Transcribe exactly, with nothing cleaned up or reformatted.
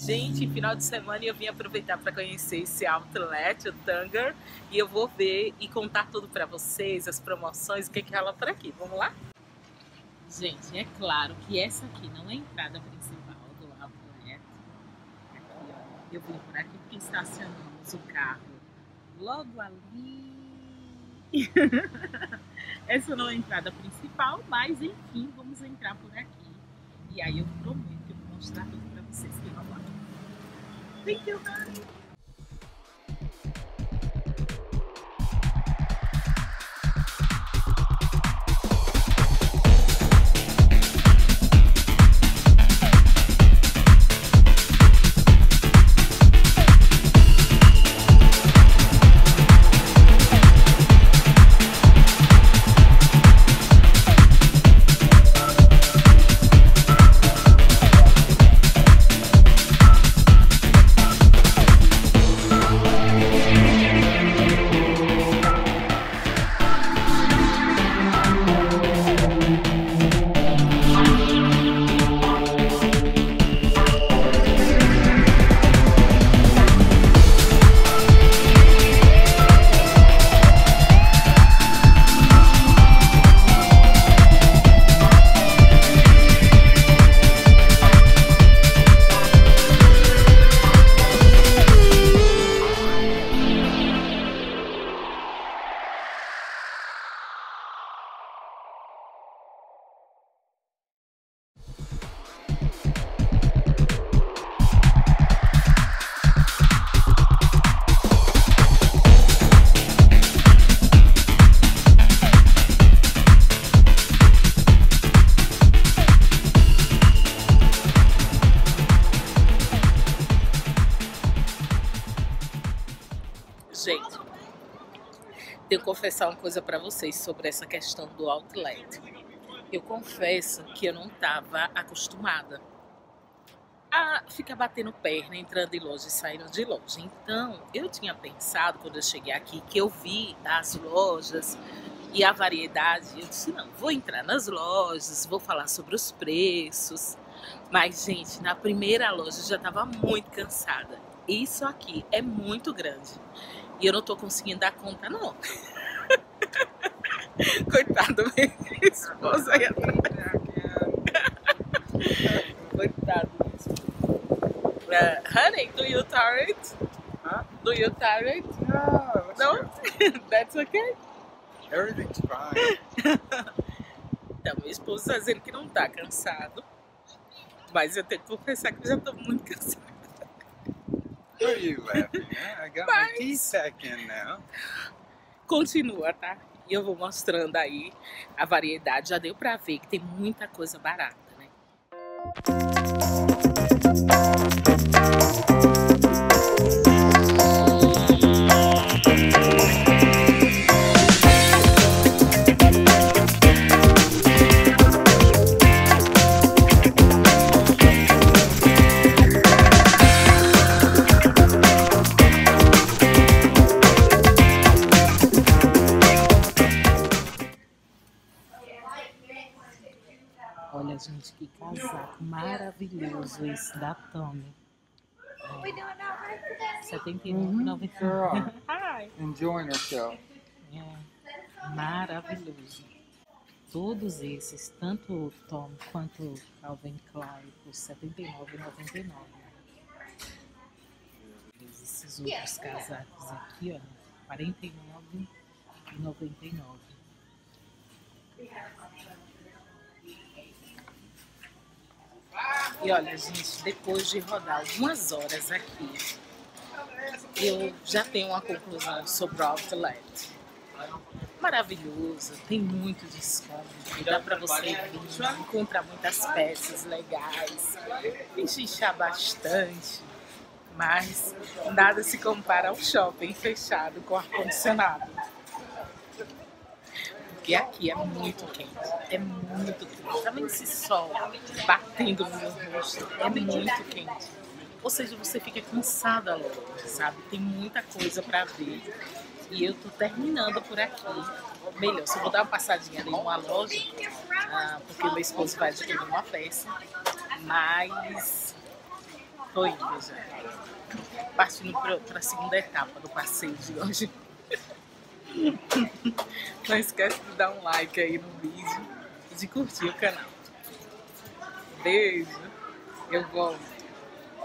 Gente, final de semana eu vim aproveitar para conhecer esse outlet, o Tanger, e eu vou ver e contar tudo para vocês, as promoções, o que que rola por aqui. Vamos lá? Gente, é claro que essa aqui não é a entrada principal do outlet. Aqui, ó, eu vim por aqui porque estacionamos o carro logo ali. Essa não é a entrada principal, mas enfim, vamos entrar por aqui. E aí eu prometo que eu vou mostrar tudo para vocês que vão lá. Thank you, honey. Gente, tenho que confessar uma coisa para vocês sobre essa questão do outlet. Eu confesso que eu não estava acostumada a ficar batendo perna, entrando em loja e saindo de loja. Então, eu tinha pensado, quando eu cheguei aqui, que eu vi as lojas e a variedade. Eu disse, não, vou entrar nas lojas, vou falar sobre os preços. Mas, gente, na primeira loja eu já estava muito cansada. Isso aqui é muito grande. E eu não tô conseguindo dar conta, não. Coitado, minha esposa aí atrás. Coitado. Uh, honey, do you tolerate? Huh? Do you tolerate? No. No? That's okay? Everything's fine. Então, minha esposa está dizendo que não tá cansado. Mas eu tenho que confessar que eu já tô muito cansada. What are you laughing at? I got Mas... my teeth back in now. Continua, tá? E eu vou mostrando aí a variedade. Já deu pra ver que tem muita coisa barata, né? Olha, gente, que casaco maravilhoso esse da Tommy. É, setenta e nove reais e noventa centavos. Hi. Enjoying herself. É, maravilhoso. Todos esses, tanto o Tom quanto o Calvin Klein, por setenta e nove reais e noventa e nove centavos. Esses outros casacos aqui, ó, quarenta e nove reais e noventa e nove centavos. E olha, gente, depois de rodar algumas horas aqui, eu já tenho uma conclusão sobre o outlet. Maravilhoso, tem muito desconto, dá pra você vir, encontrar muitas peças legais, pechinchar bastante, mas nada se compara ao shopping fechado com ar-condicionado. Porque aqui é muito quente, é muito quente. Tá vendo esse sol batendo no meu rosto? É muito quente. Ou seja, você fica cansada logo, sabe? Tem muita coisa pra ver. E eu tô terminando por aqui. Melhor, só vou dar uma passadinha ali numa loja, ah, porque o meu esposo vai adquirir uma peça. Mas Tô indo já. Partindo para a segunda etapa do passeio de hoje. Não esquece de dar um like aí no vídeo e de curtir o canal. Beijo. Eu volto.